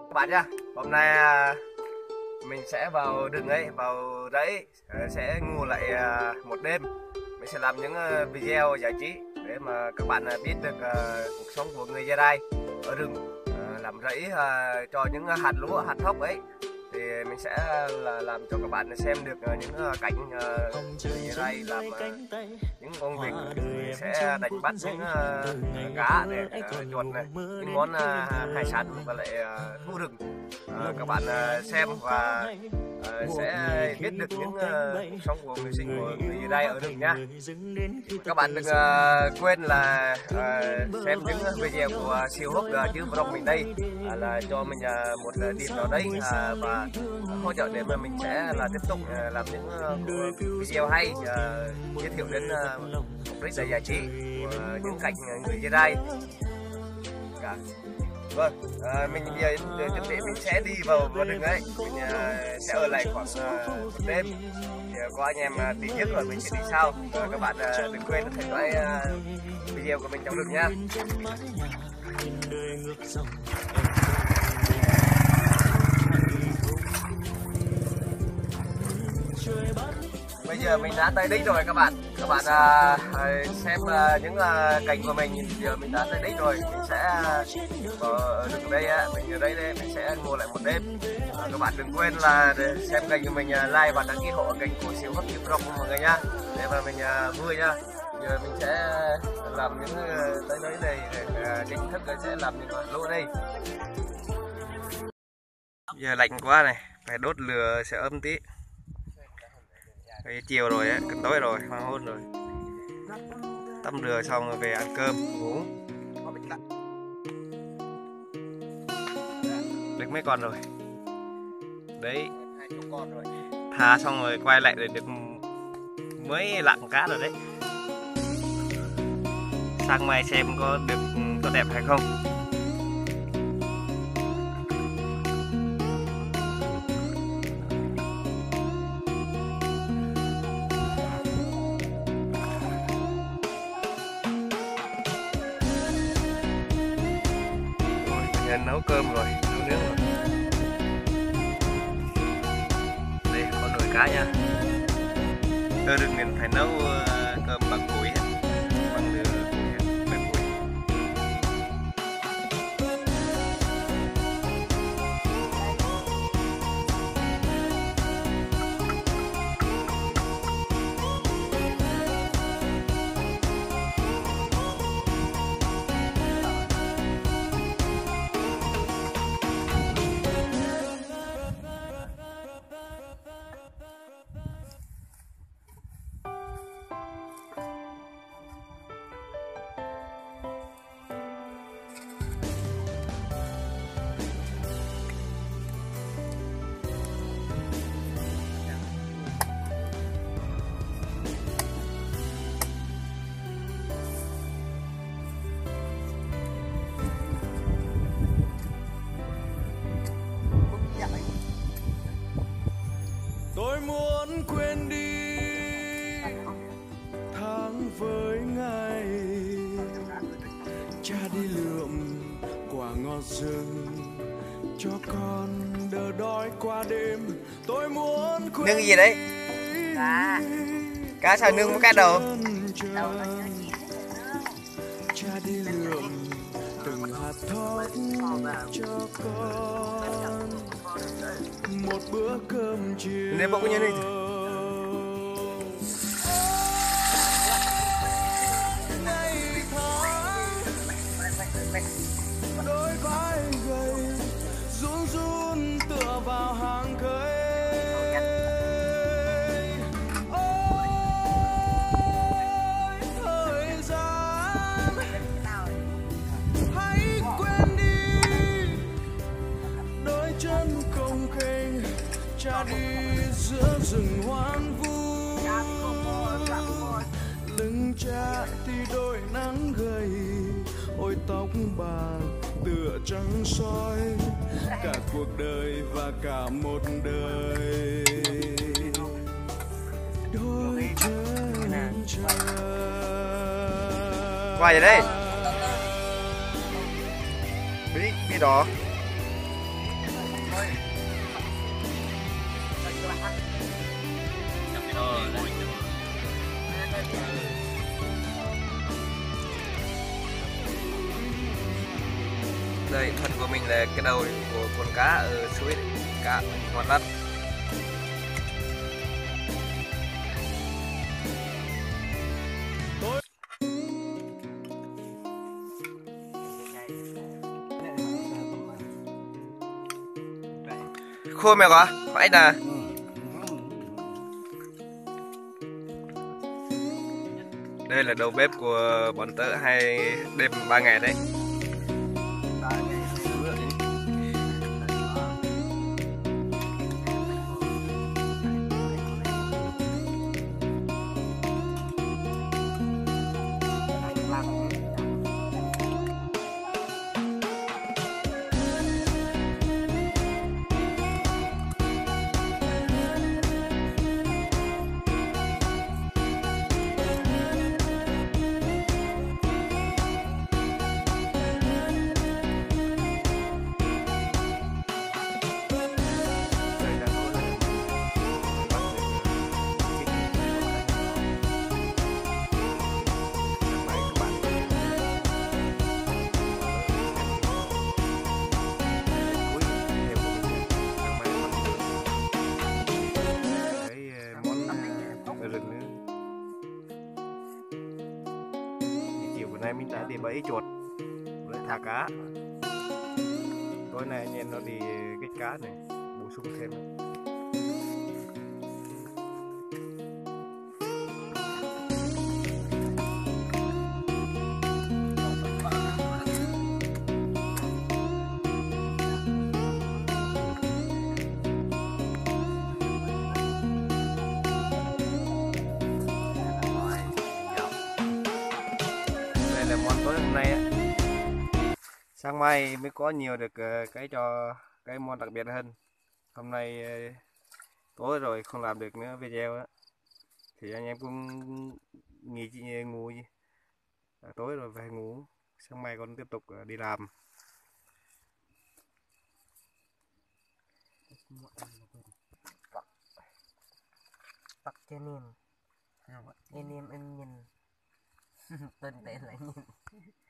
Các bạn nhá, hôm nay mình sẽ vào rừng ấy, vào rẫy, sẽ ngủ lại một đêm. Mình sẽ làm những video giải trí để mà các bạn biết được cuộc sống của người Gia Rai ở rừng, làm rẫy cho những hạt lúa, hạt thóc ấy. Thì mình sẽ làm cho các bạn xem được những cảnh người Gia Rai làm những công việc. Mình sẽ đánh bắt những cá này, chuột này, những món hải sản và lại thú rừng. Các bạn xem và sẽ biết được những cuộc sống của người sinh của người Rai ở rừng nhá. Các bạn đừng quên là xem những video của siêu hút chứ vlog mình đây là cho mình một điểm nào đấy và hỗ trợ để mà mình sẽ tiếp tục làm những video hay giới thiệu đến mục đích là giải trí của những cảnh người Gia Rai. Vâng, mình giờ chuẩn bị mình sẽ đi vào rừng ấy, mình sẽ ở lại khoảng một đêm. Thì có anh em đi trước rồi mình sẽ đi sau. Các bạn đừng quên theo dõi video của mình trong rừng nha. Bây giờ mình đã tới đích rồi các bạn. Các bạn xem những cảnh của mình. Giờ mình đã tới đích rồi. Mình sẽ ở rừng đây, mình ở đây mình sẽ ngồi lại một đêm. Các bạn đừng quên là xem kênh của mình, like và đăng ký hộ kênh của siêu hấp YouTube Rock mọi người nha, để mà mình vui nha. Giờ mình sẽ làm những tới đấy này chính thức sẽ làm những lúa đây. Giờ lạnh quá này, phải đốt lửa sẽ ấm tí. Chiều rồi á, gần tối rồi, hoàng hôn rồi. Tắm rửa xong rồi về ăn cơm, ngủ. Được mấy con rồi. Đấy, thả xong rồi quay lại để được mới lặn cá rồi đấy. Sang mai xem có đẹp hay không. Nấu cơm rồi, nấu nướng rồi. Đây có nồi cá nha. Ở rừng mình phải nấu cơm bằng củi hết, bằng lửa củi hết, bằng củi. Tôi muốn quên đi tháng với ngày, cha đi lượm quả ngọt rừng cho con đỡ đói qua đêm. Tôi muốn quên. Nướng cái gì đấy? Cá sao nướng một cái đầu? Cha đi lượm từng hạt thóc cho con một bữa cơm chiều. Nếu bỗng nhiên đi đôi vai gầy run run tựa vào hàng cây. Ôi thời gian hãy quên đi đôi chân cồng kềnh, cha đi giữa rừng hoang vu. Lưng cha thì đôi nắng gầy, ôi tóc bạc tựa trắng soi, cả cuộc đời và cả một đời. Đôi chân trời. Qua vậy đây. Bí đỏ. Đây, phần của mình là cái đầu của con cá ở suối, cá hoạt đất. Khô mèo hả? Phải nè. Đây là đầu bếp của bọn tớ hay đêm 3 ngày đấy. Hôm nay mình đã đi bẫy chuột với thả cá. Tối nay anh em nó đi kích cá này, bổ sung thêm nữa. Là món tối hôm nay á. Sáng mai mới có nhiều được cái cho cái món đặc biệt hơn. Hôm nay tối rồi không làm được nữa video á thì anh em cũng ngủ tối rồi về ngủ, sáng mai còn tiếp tục đi làm. Tắt cho nên anh nhìn tên tệ lại nhìn